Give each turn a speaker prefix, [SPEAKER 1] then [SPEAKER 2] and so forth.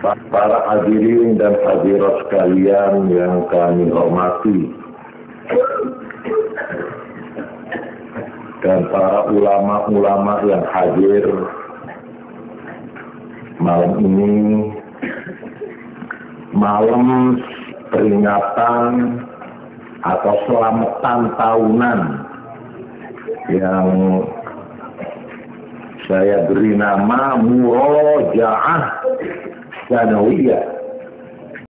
[SPEAKER 1] Para hadirin dan hadirat sekalian yang kami hormati, dan para ulama-ulama yang hadir malam ini, malam peringatan atau selamatan tahunan yang saya beri nama Murojaah Sanawiyah.